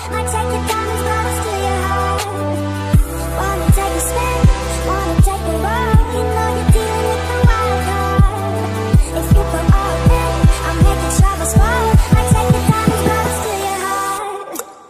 Might take the diamonds, bottles to your heart. Wanna take a spin, wanna take a ride. You know you're dealing with the wild card. If you put all in, I'll make the travel smart. Might take the diamonds, bottles to your heart.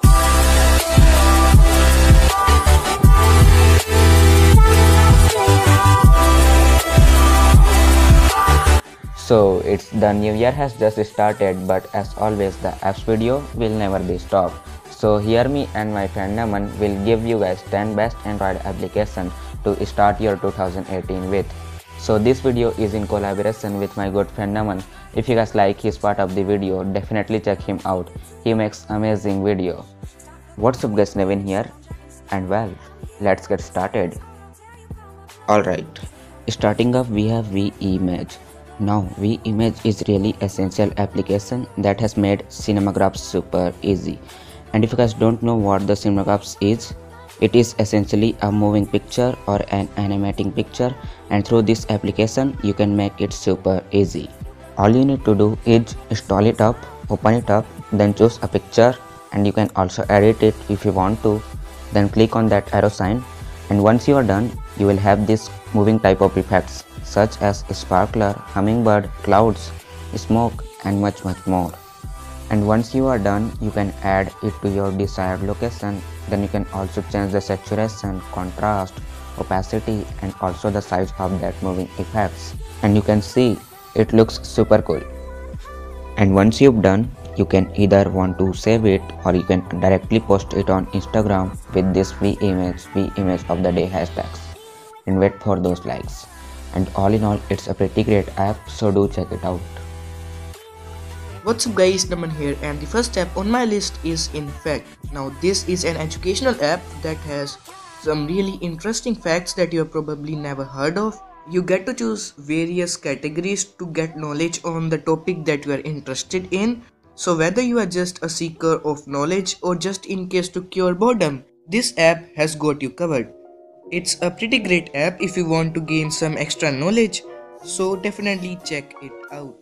So it's the new year has just started, but as always the apps video will never be stopped. So here me and my friend Naman will give you guys 10 best Android applications to start your 2018 with. So this video is in collaboration with my good friend Naman. If you guys like his part of the video, definitely check him out. He makes amazing video. What's up guys, Navin here, and well, let's get started. Alright, starting off we have VImage. Now VImage is really essential application that has made Cinemagraphs super easy. And if you guys don't know what the Cinemagraphs is, it is essentially a moving picture or an animating picture, and through this application you can make it super easy. All you need to do is install it up, open it up, then choose a picture, and you can also edit it if you want to. Then click on that arrow sign, and once you are done, you will have this moving type of effects such as sparkler, hummingbird, clouds, smoke, and much more. And once you are done, you can add it to your desired location. Then you can also change the saturation, contrast, opacity, and also the size of that moving effects. And you can see it looks super cool. And once you've done, you can either want to save it or you can directly post it on Instagram with this VImage of the day hashtags and wait for those likes. And all in all, it's a pretty great app, so do check it out. What's up guys, Naman here, and the first app on my list is Infect. Now this is an educational app that has some really interesting facts that you have probably never heard of. You get to choose various categories to get knowledge on the topic that you are interested in. So whether you are just a seeker of knowledge or just in case to cure boredom, this app has got you covered. It's a pretty great app if you want to gain some extra knowledge, so definitely check it out.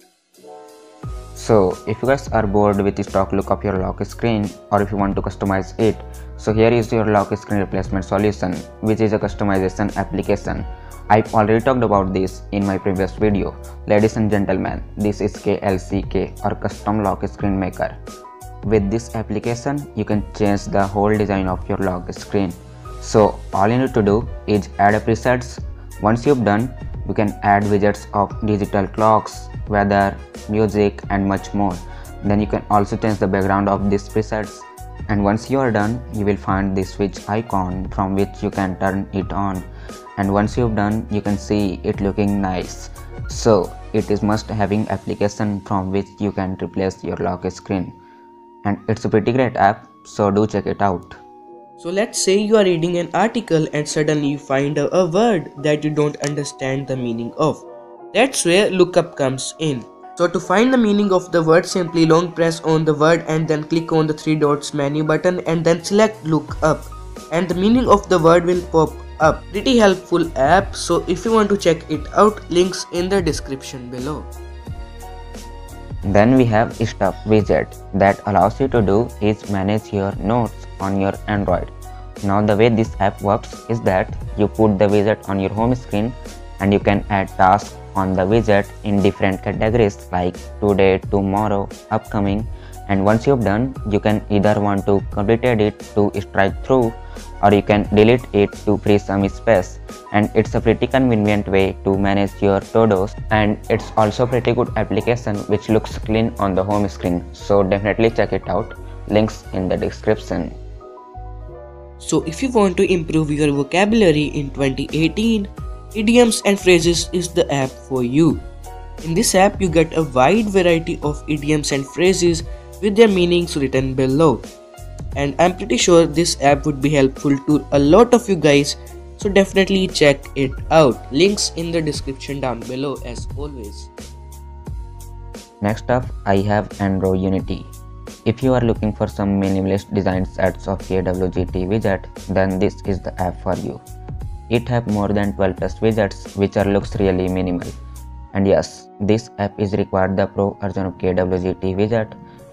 So if you guys are bored with the stock look of your lock screen, or if you want to customize it, so here is your lock screen replacement solution, which is a customization application. I've already talked about this in my previous video. Ladies and gentlemen, this is KLCK, or Custom Lock Screen Maker. With this application, you can change the whole design of your lock screen. So all you need to do is add a presets. Once you've done, you can add widgets of digital clocks, weather, music, and much more. Then you can also change the background of these presets. And once you are done, you will find the switch icon from which you can turn it on. And once you've done, you can see it looking nice. So it is must having application from which you can replace your lock screen. And it's a pretty great app, so do check it out. So let's say you are reading an article and suddenly you find a word that you don't understand the meaning of. That's where lookup comes in. So to find the meaning of the word, simply long press on the word and then click on the three dots menu button and then select lookup, and the meaning of the word will pop up. Pretty helpful app, so if you want to check it out, links in the description below. Then we have Stuff widget that allows you to do is manage your notes on your Android. Now the way this app works is that you put the widget on your home screen and you can add tasks on the widget in different categories like today, tomorrow, upcoming, and once you've done, you can either want to completed it to strike through or you can delete it to free some space. And it's a pretty convenient way to manage your to-dos, and it's also pretty good application which looks clean on the home screen, so definitely check it out. Links in the description. So if you want to improve your vocabulary in 2018, Idioms and Phrases is the app for you. In this app you get a wide variety of idioms and phrases with their meanings written below. And I'm pretty sure this app would be helpful to a lot of you guys, so definitely check it out. Links in the description down below as always. Next up, I have Android Unity. If you are looking for some minimalist design sets of KWGT widget, then this is the app for you. It have more than 12 plus widgets which looks really minimal. And yes, this app is required the pro version of KWGT widget,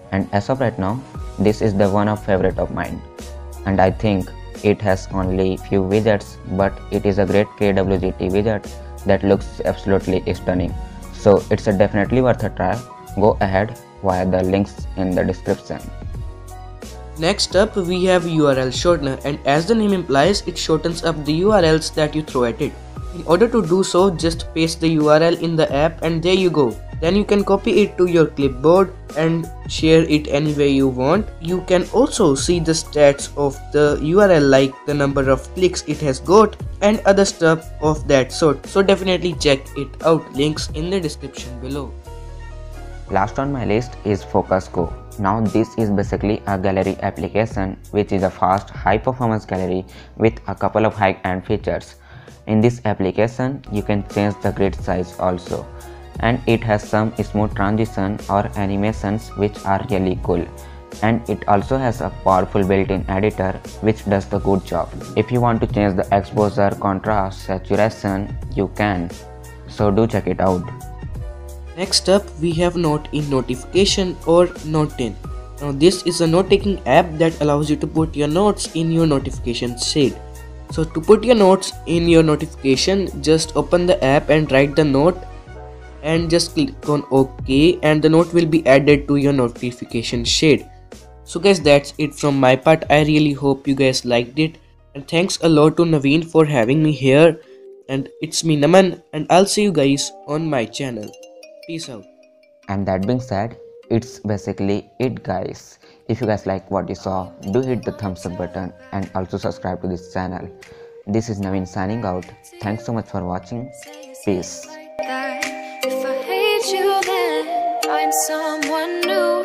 and as of right now, this is the one of favorite of mine, and I think it has only few widgets, but it is a great KWGT widget that looks absolutely stunning. So it's definitely worth a try. Go ahead via the links in the description. Next up we have URL shortener, and as the name implies, it shortens up the URLs that you throw at it. In order to do so, just paste the URL in the app and there you go. Then you can copy it to your clipboard and share it any way you want. You can also see the stats of the URL, like the number of clicks it has got and other stuff of that sort. So definitely check it out. Links in the description below. Last on my list is Focus Go. Now this is basically a gallery application which is a fast high performance gallery with a couple of high-end features. In this application you can change the grid size also, and it has some smooth transition or animations which are really cool, and it also has a powerful built-in editor which does the good job. If you want to change the exposure, contrast, saturation, you can, so do check it out. Next up we have Note in Notification or Note in. Now this is a note-taking app that allows you to put your notes in your notification shade. So to put your notes in your notification, just open the app and write the note and just click on OK, and the note will be added to your notification shade. So guys, that's it from my part. I really hope you guys liked it, and thanks a lot to Naveen for having me here, and it's me Naman, and I'll see you guys on my channel. Peace out. And that being said, it's basically it guys. If you guys like what you saw, do hit the thumbs up button and also subscribe to this channel. This is Naveen signing out. Thanks so much for watching. Peace. If I hate you, then find someone new,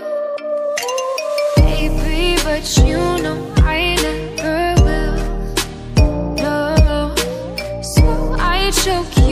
baby, but you know I never will. No, so I choke you.